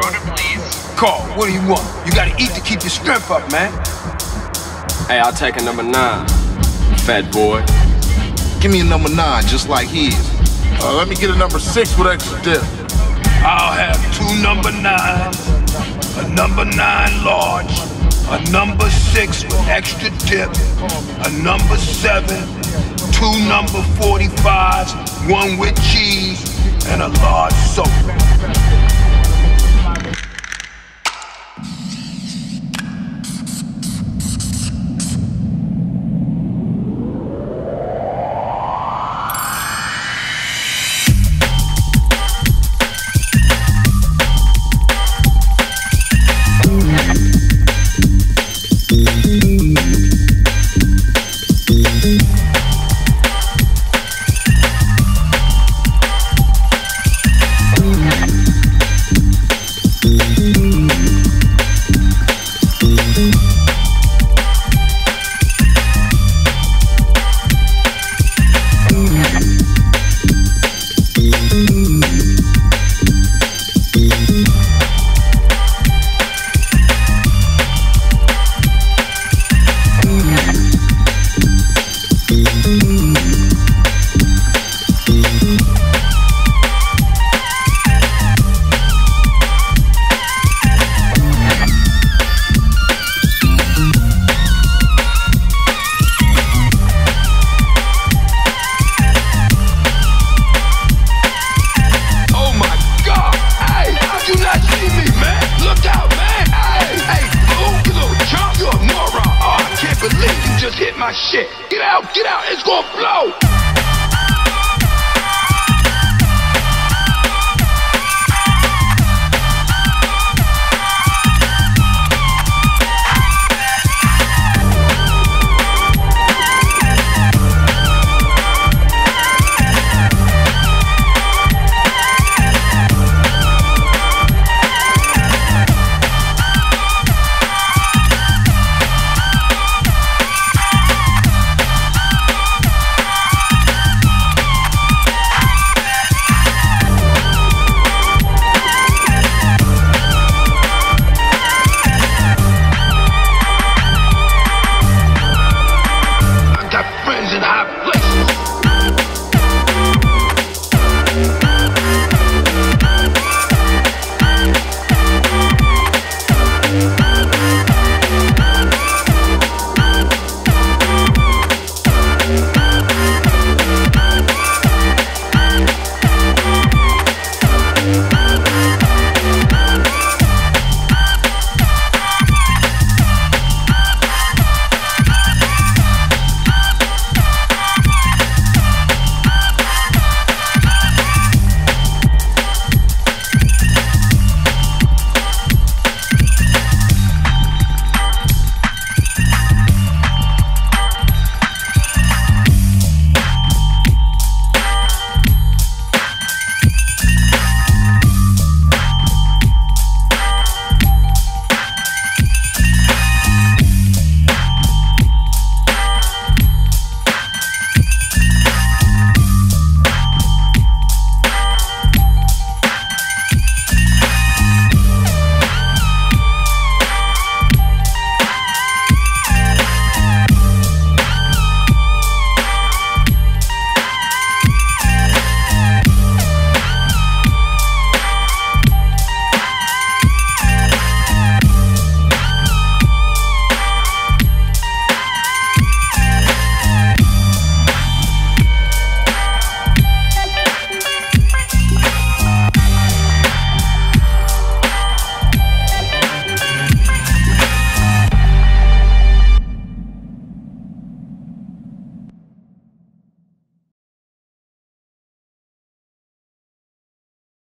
Order, please. Carl, what do you want? You gotta eat to keep your strength up, man. Hey, I'll take a number 9, fat boy. Give me a number 9, just like his. Let me get a number 6 with extra dip. I'll have 2 number 9s, a number 9 large, a number 6 with extra dip, a number 7, 2 number 45s, 1 with cheese, and a large soda. Hit my shit. Get out, it's gonna blow.